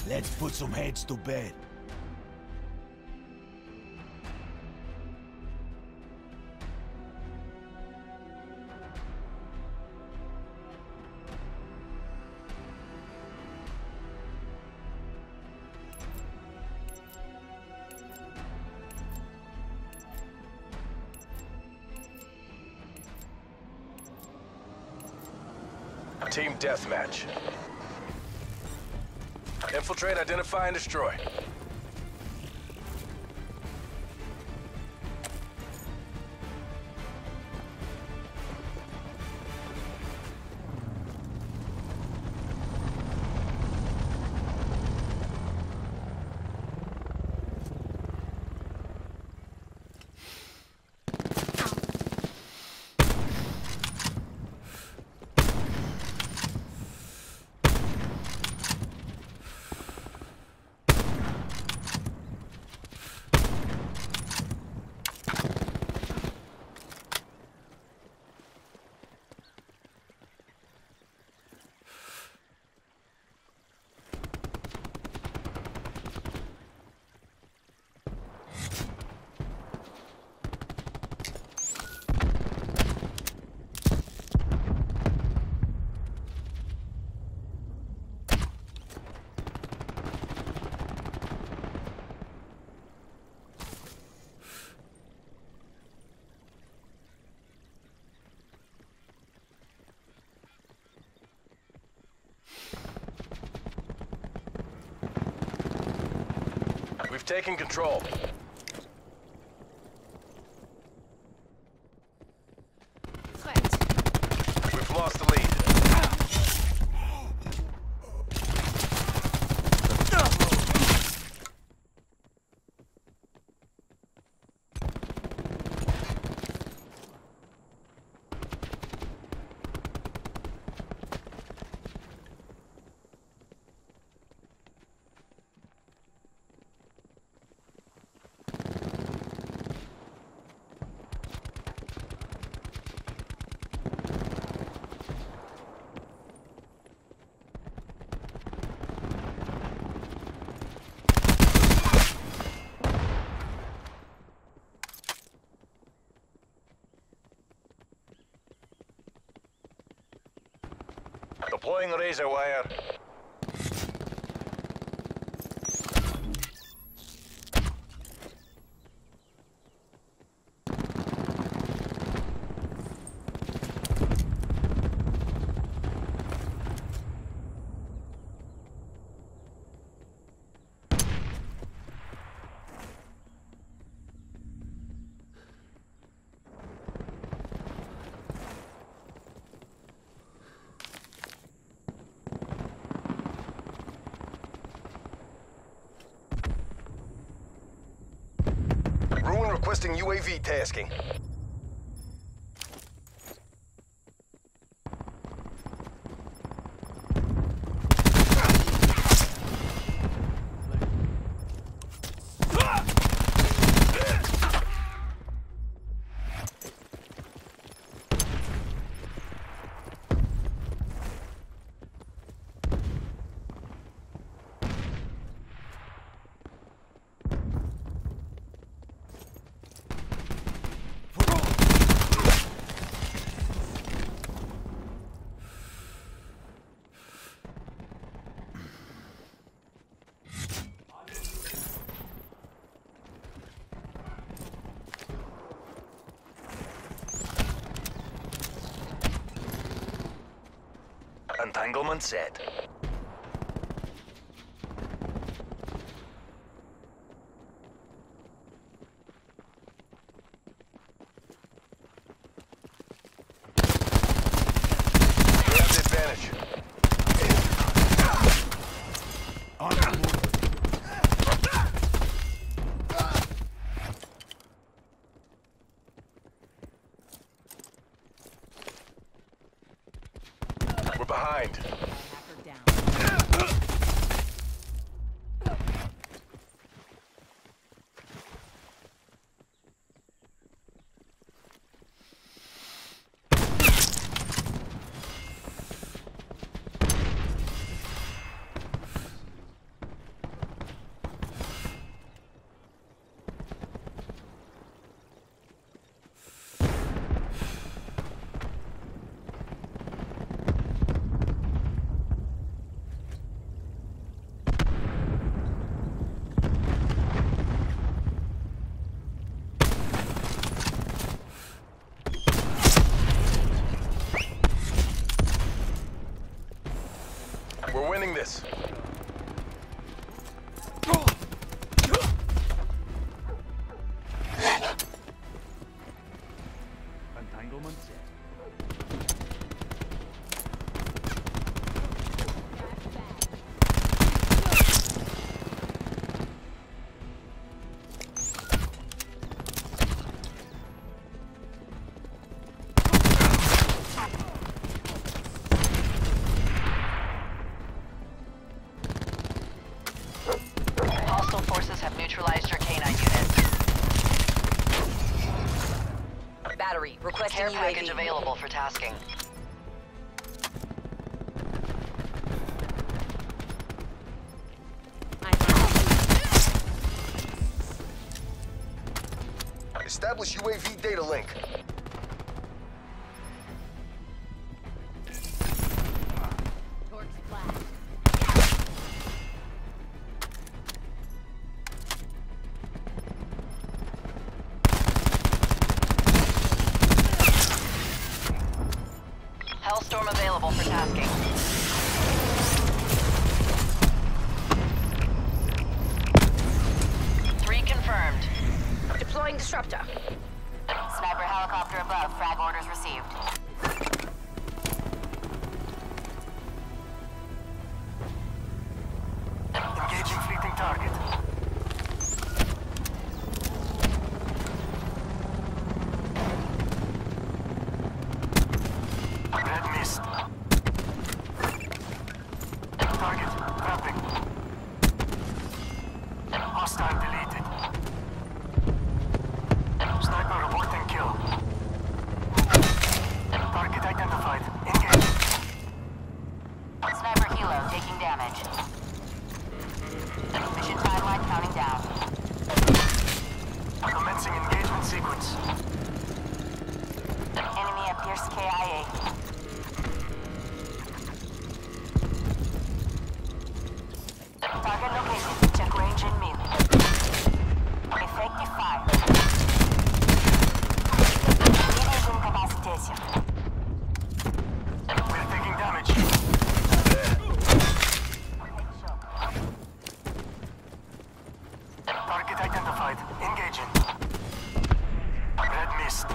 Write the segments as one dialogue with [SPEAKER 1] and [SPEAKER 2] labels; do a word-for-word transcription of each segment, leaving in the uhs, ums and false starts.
[SPEAKER 1] Let's put some heads to bed.
[SPEAKER 2] Team deathmatch. Infiltrate, identify, and destroy. We've taken control.
[SPEAKER 3] Threat.
[SPEAKER 2] We've lost the lead. Deploying razor wire. Ruin requesting U A V tasking. Entanglement set. We have the advantage.
[SPEAKER 1] On the move.
[SPEAKER 2] We're behind.
[SPEAKER 3] Hacker down.
[SPEAKER 2] We're winning this.
[SPEAKER 1] Entanglement set.
[SPEAKER 3] Hostile forces have neutralized your K nine units.
[SPEAKER 4] Battery, requesting
[SPEAKER 3] Care
[SPEAKER 4] U A V.
[SPEAKER 3] package available for tasking.
[SPEAKER 2] Establish U A V data link.
[SPEAKER 3] Hellstorm available for tasking. Three confirmed.
[SPEAKER 4] Deploying disruptor.
[SPEAKER 3] Sniper helicopter above. Frag orders received.
[SPEAKER 2] Engaging fleeting target. Red mist. Target trapping. Hostile deleted. Sniper reporting kill. Target identified. Engage.
[SPEAKER 3] Sniper helo taking damage. Mission timeline counting down.
[SPEAKER 2] Commencing engagement sequence.
[SPEAKER 3] Enemy at Pierce K I A. Target location. Check range and melee. Effective fire. Leaders incapacitated.
[SPEAKER 2] We're taking damage. Target identified. Engaging. Red mist.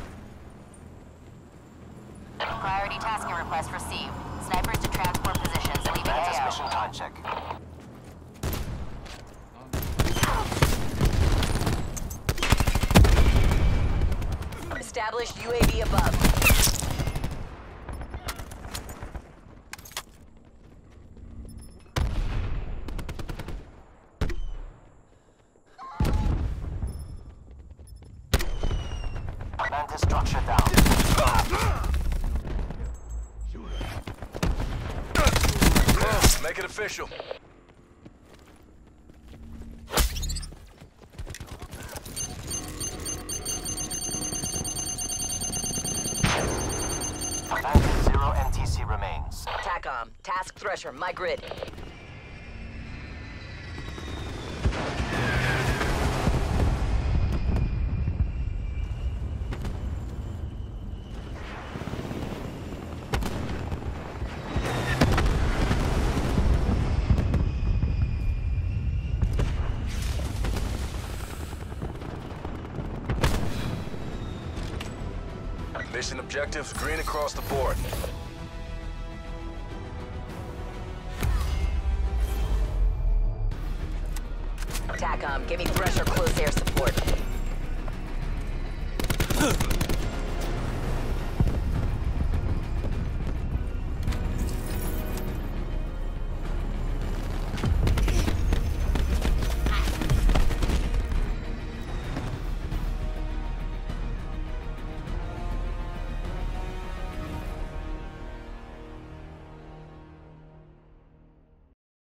[SPEAKER 3] Priority tasking request received. Snipers to transport positions. Leaving A O.
[SPEAKER 2] Mission time check.
[SPEAKER 4] Established U A V above.
[SPEAKER 2] Mantis structure down. Make it official. Mantis zero N T C remains.
[SPEAKER 4] TACOM, task thresher, my grid.
[SPEAKER 2] Mission objectives green across the board.
[SPEAKER 4] TACOM, give me thresher close air support.